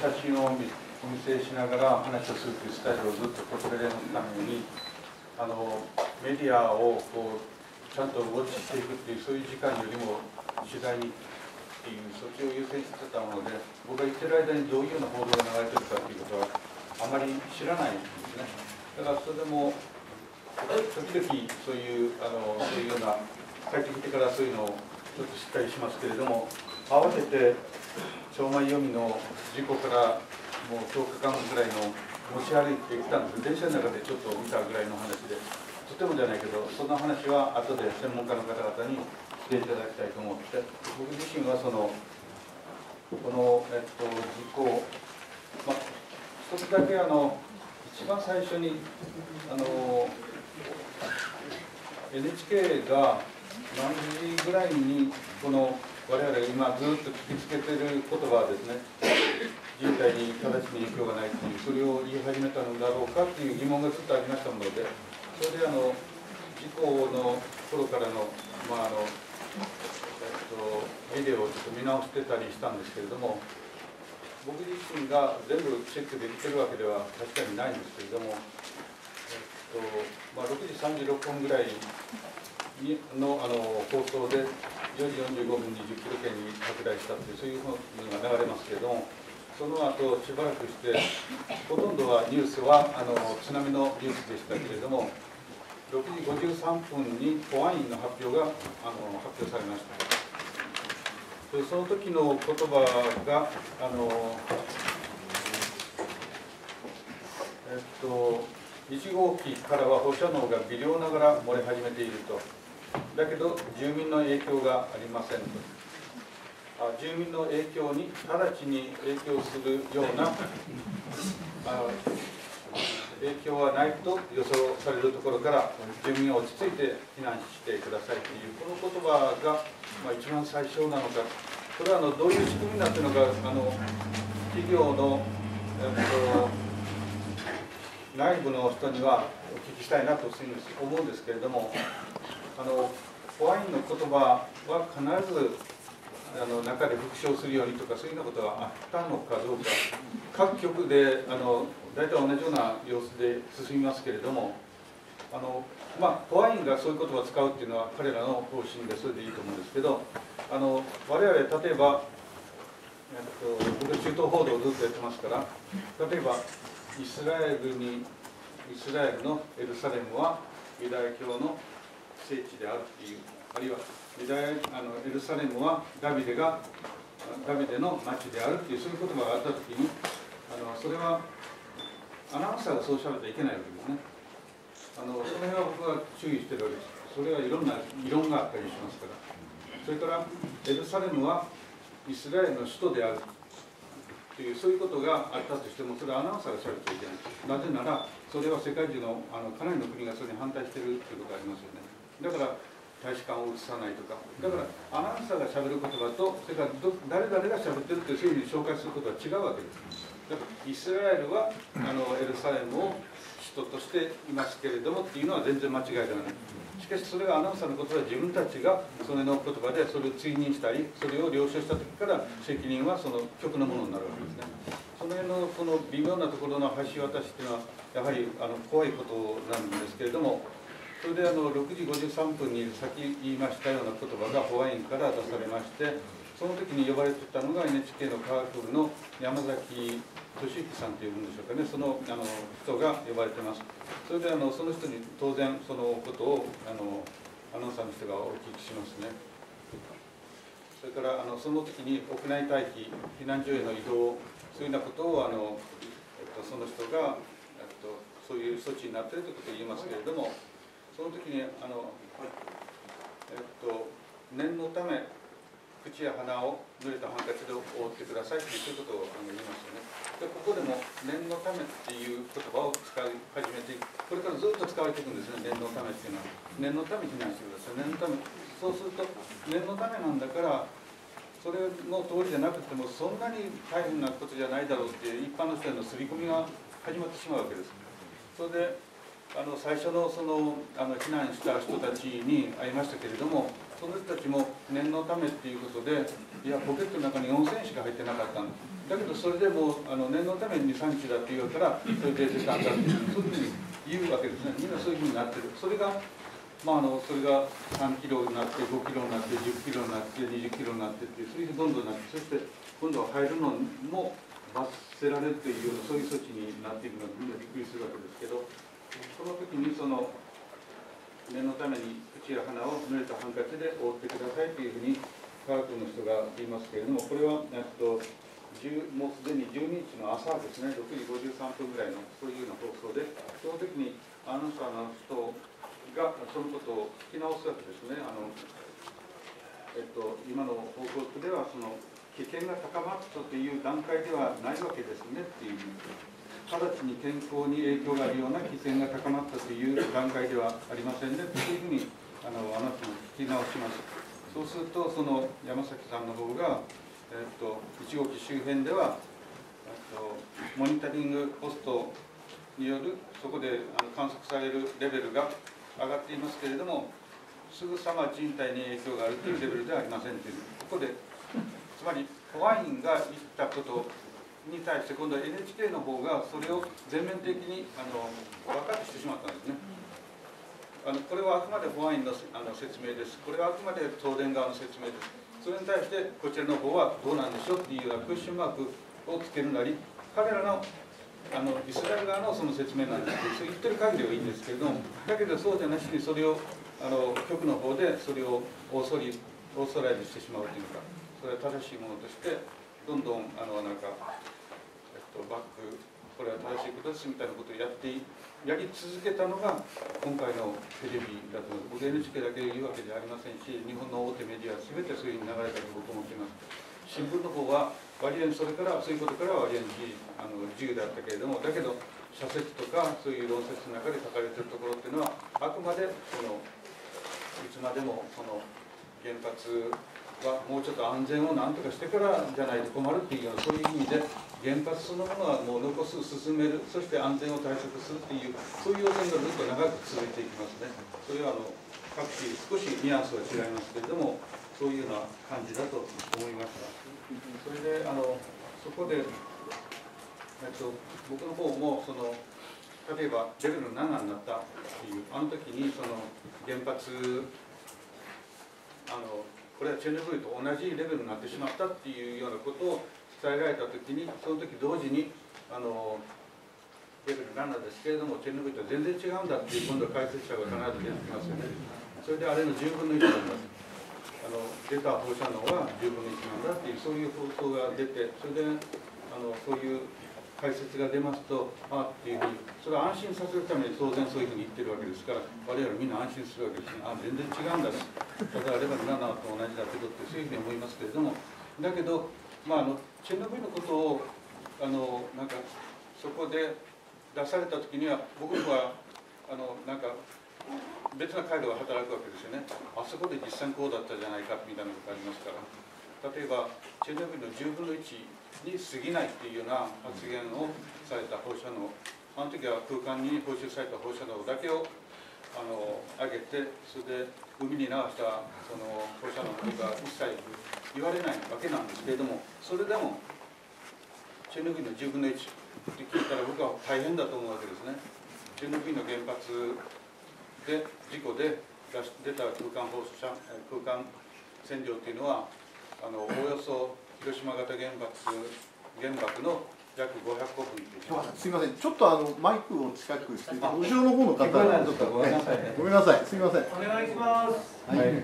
写真をお見せしながら話をするというスタイルをずっとこちらでのためにメディアをちゃんとウォッチしていくっていうそういう時間よりも取材にっていうそっちを優先してたもので、僕が言ってる間にどういうような報道が流れてるかっていうことはあまり知らないんですね。だからそれでも時々そういうような帰ってきてからそういうのをちょっとしっかりしますけれども、合わせて超前読みの事故からもう10日間ぐらいの持ち歩いてきたんです。電車の中でちょっと見たぐらいの話で、とてもじゃないけど、その話は後で専門家の方々にしていただきたいと思って、僕自身はこの事故、一つだけ一番最初にNHK が何時ぐらいに我々今ずっと聞きつけている言葉はですね、人体に直ちに影響がないという、それを言い始めたのだろうかという疑問がずっとありましたので、それで事故の頃からの、ビデオをちょっと見直してたりしたんですけれども、僕自身が全部チェックできてるわけでは確かにないんですけれども、6時36分ぐらいの放送で4時45分に10キロ圏に拡大したというそういうのが流れますけれども、その後しばらくしてほとんどはニュースは津波のニュースでしたけれども、6時53分に保安院の発表が発表されました。その時の言葉が1号機からは放射能が微量ながら漏れ始めていると。だけど住民の影響がありませんと。住民の影響に直ちに影響するような影響はないと予想されるところから住民は落ち着いて避難してくださいというこの言葉が一番最初なのか、これはどういう仕組みになっているのか企業の内部の人にはお聞きしたいなと思うんですけれども、保安院の言葉は必ず中で復唱するようにとかそういうようなことはあったのかどうか、各局で大体同じような様子で進みますけれども、保安院がそういう言葉を使うっていうのは彼らの方針でそれでいいと思うんですけど、我々例えば僕は中東報道をずっとやってますから、例えばイスラエルのエルサレムはユダヤ教の聖地であるっていう、あるいはエルサレムはダビデの町であるっていう、そういう言葉があったときにそれはアナウンサーがそうしゃべってはいけないわけですね。その辺は僕は注意してるわけです。それはいろんな議論があったりしますから。それからエルサレムはイスラエルの首都であるというそういうことがあったとしても、それはアナウンサーがしゃべってはいけない。なぜならそれは世界中のかなりの国がそれに反対しているということがありますよね。だから大使館を移さないとか、だからアナウンサーがしゃべる言葉とそれから誰々がしゃべってるというそういうふうに紹介することは違うわけです。だからイスラエルはエルサレムを首都としていますけれどもっていうのは全然間違いではない。しかしそれがアナウンサーのことは自分たちがそれの言葉でそれを追認したりそれを了承した時から責任はその局のものになるわけですね。その辺のこの微妙なところの橋渡しっていうのはやはり怖いことなんですけれども、それで6時53分にさっき言いましたような言葉が保安院から出されまして、その時に呼ばれていたのが NHK の科学部の山崎俊之さんというんでしょうかね、その人が呼ばれてます。それでその人に当然そのことをアナウンサーの人がお聞きしますね。それからその時に屋内待機、避難所への移動、そういうようなことをその人がそういう措置になっているということを言いますけれども、その時に念のため口や鼻を濡れたハンカチで覆ってくださいというそういうことを言いますよね。でここでも念のためっていう言葉を使い始めて、これからずっと使われていくんですね。念のためっていうのは念のため避難してください。念のため、そうすると念のためなんだからそれの通りじゃなくてもそんなに大変なことじゃないだろうっていう一般の人への刷り込みが始まってしまうわけです。それで最初の避難した人たちに会いましたけれども、その人たちも念のためっていうことで、いやポケットの中に4000円しか入ってなかったんです。 だけどそれでも念のために3日だって言うからそれで時間だってそういうふうに言うわけですね。みんなそういうふうになってる。それがそれが3キロになって5キロになって10キロになって20キロになってってそういうふうにどんどんなってそして今度は入るのも罰せられるというようなそういう措置になっているのでみんなびっくりするわけですけど、その時に念のために口や鼻を濡れたハンカチで覆ってくださいというふうに科学の人が言いますけれども、これはもうすでに12日の朝ですね、6時53分ぐらいのそういうような放送で、その時にアナウンサーの人がそのことを聞き直すわけですね。今の報告では危険が高まったという段階ではないわけですねっていう、直ちに健康に影響があるような危険が高まったという段階ではありませんねというふうにあなたも聞き直します。そうすると山崎さんの方が、1号機周辺ではモニタリングポストによるそこで観測されるレベルが上がっていますけれども、すぐさま人体に影響があるというレベルではありませんという、ここでつまりホワインが言ったことに対して今度は NHK の方がそれを全面的に分かってしてしまったんですね。これはあくまでホワインの説明です。これはあくまで東電側の説明です。それに対してこちらの方はどうなんでしょうっていうようなクエスチョンマークをつけるなり、彼らのイスラエル側のその説明なんですけど、そう言ってる限りはいいんですけれども、だけどそうじゃなしにそれを局の方でそれをオーソライズしてしまうというか、それは正しいものとしてどんどんバックこれは正しいことですみたいなことをやり続けたのが今回のテレビだと思います。僕 NHK だけ言うわけじゃありませんし、日本の大手メディアは全てそういうふうに流れたと僕は思っています。新聞の方は割合それからそういうことからは割合自由であったけれども、だけど社説とかそういう論説の中で書かれているところっていうのはあくまでいつまでも原発はもうちょっと安全を何とかしてからじゃないと困るっていうようなそういう意味で原発そのものはもう残す進める、そして安全を対策するっていうそういう要請がずっと長く続いていきますね。それは各地少しニュアンスは違いますけれどもそういうような感じだと思いました。それでそこで、僕の方も例えばレベル7になったっていう時に原発これはチェルノブイリと同じレベルになってしまったっていうようなことを伝えられたときに、その時同時にレベル7ですけれどもチェルノブイリと全然違うんだっていう今度は解説者が必ず出てきますよね。それであれの10分の1なんだ、出た放射能は10分の1なんだっていうそういう放送が出て、それでそういう解説が出ますとっていうふうにそれは安心させるために当然そういうふうに言ってるわけですから、我々みんな安心するわけですね。全然違うんだし、ただレベル7と同じだけどってそういうふうに思いますけれども、だけどチェルノブイリのことをそこで出された時には僕は別な回路が働くわけですよね。あそこで実際こうだったじゃないかみたいなことがありますから、例えばチェルノブイリの10分の1に過ぎないっていうような発言をされた放射能、あの時は空間に放出された放射能だけを上げて、それで海に流したその放射能とか一切言われないわけなんですけれども、それでもチェルノブイリの10分の1って聞いたら僕は大変だと思うわけですね。チェルノブイリの原発で事故で出た空間線量というのはおおよそ広島型原爆の約500個分すみません、ちょっとマイクを近くして、後ろの方の方、 ごめんなさい、 ごめんなさい、すみません。 お願いします。 はい。